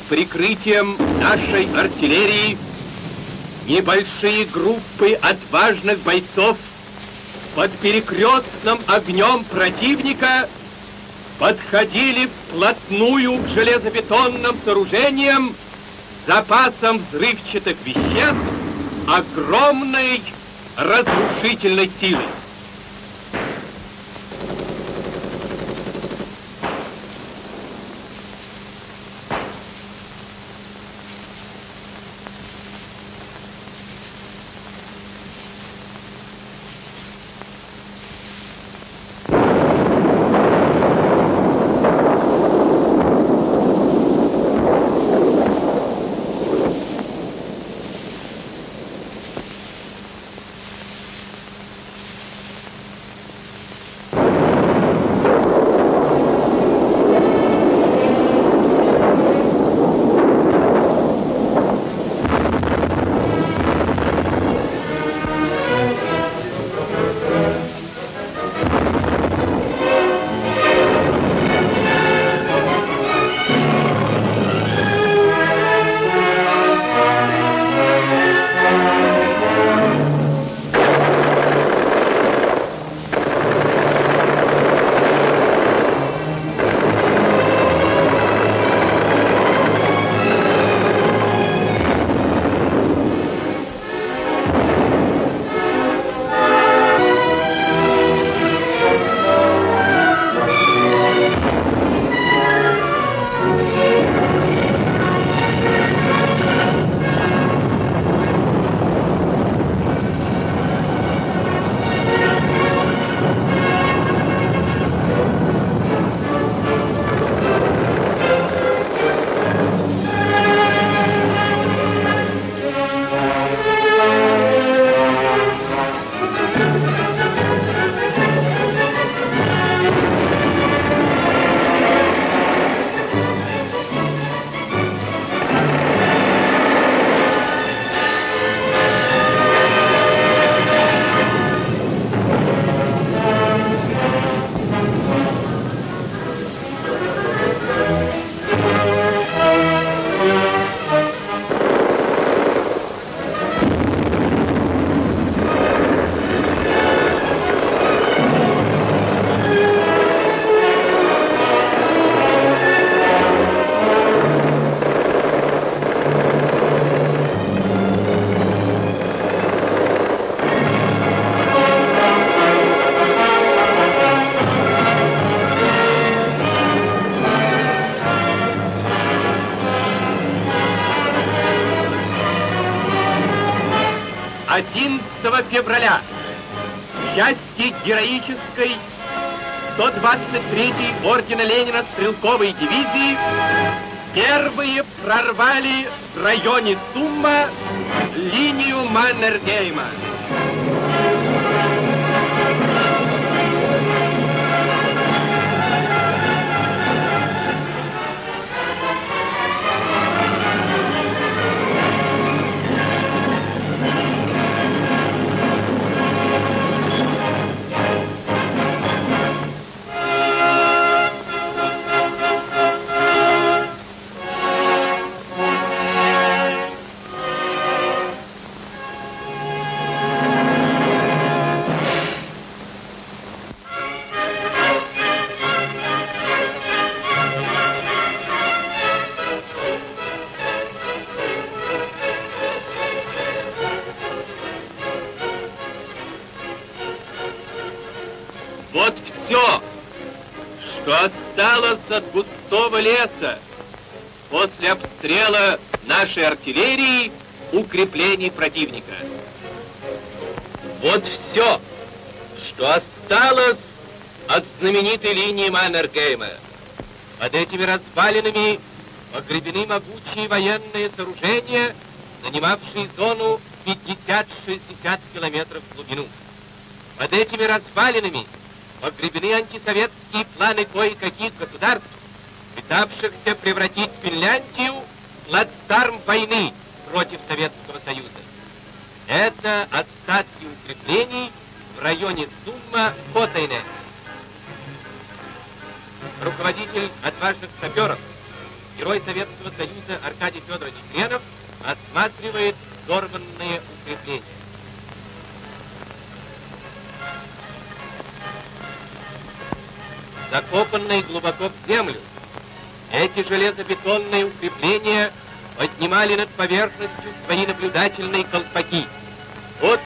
прикрытием нашей артиллерии небольшие группы отважных бойцов под перекрестным огнем противника подходили вплотную к железобетонным сооружениям с запасом взрывчатых веществ огромной разрушительной силы. Февраля части героической 123-й ордена Ленина стрелковой дивизии первые прорвали в районе Сумма линию Маннергейма. Вот все, что осталось от густого леса после обстрела нашей артиллерии укреплений противника. Вот все, что осталось от знаменитой линии Маннергейма. Под этими развалинами погребены могучие военные сооружения, занимавшие зону 50-60 километров в глубину. Под этими развалинами погребены антисоветские планы кое-каких государств, пытавшихся превратить Финляндию в плацдарм войны против Советского Союза. Это остатки укреплений в районе Сумма-Котайне. Руководитель отважных саперов, Герой Советского Союза Аркадий Федорович Хренов осматривает взорванные укрепления. Закопанные глубоко в землю, эти железобетонные укрепления поднимали над поверхностью свои наблюдательные колпаки. Вот